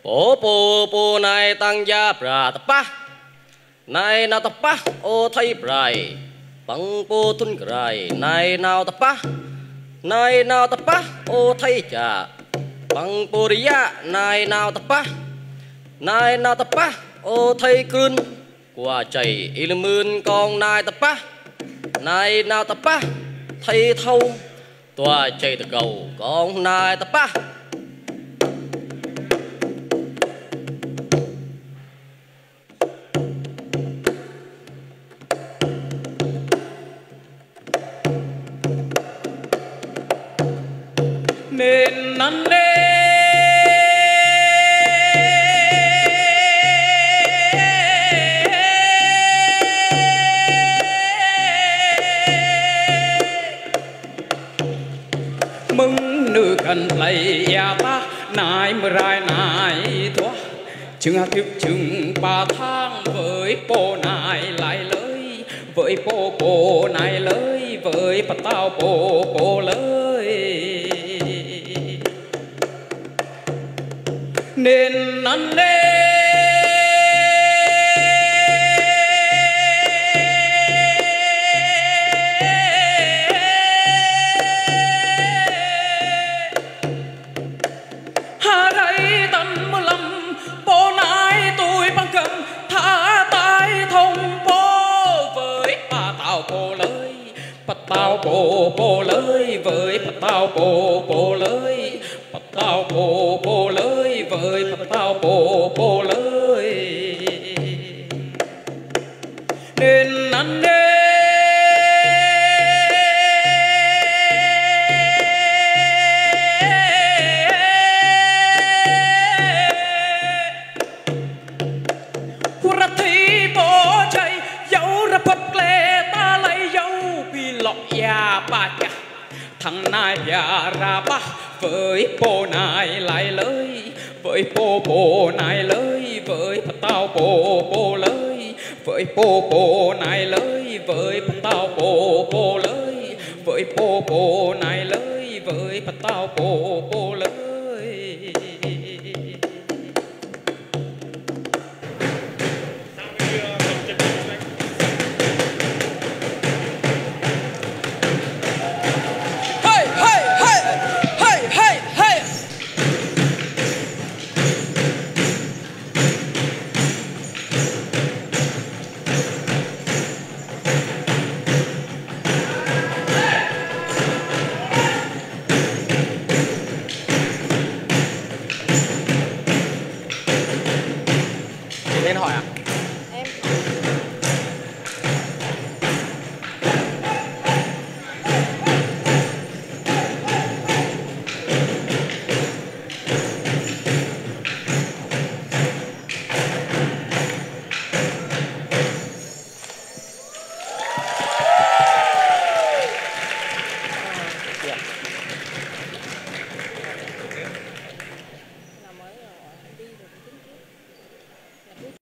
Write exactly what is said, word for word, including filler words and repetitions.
Bố bố bố này tăng gia bà tập bá này nào tập bá ô thay brai bằng bố thun grai này nào tập bá này nào tập bá ô thay trà bằng bố ria này nào tập bá này nào tập bá ô thay cơn quả chảy ilmun con này tập bá này nào tập bá thay thâu tòa chạy từ cầu con này tập bá nên năn nê mừng nữ cần lấy ya ta nai mưa rai nai thua chừng tiếp chừng ba tháng với bố nai lại lời với bố bố nai lời với bà tao bố bố lời nên năn nê hà đây tận mưa lầm bố nai tôi bằng cầm thả tay thông bố với bà tao bố lời bà tao bố bố lời với bà tao bố bố lời bà tao bố bố lời với bà tao bố bố lời nên năn nê thằng nai già ra ba với bố nai lại lời với bố bố nai lời với bà tao bố bố lời với bố bố nai lời với bà tao bố bố lời với bố bố nai lời với bà tao bố bố lời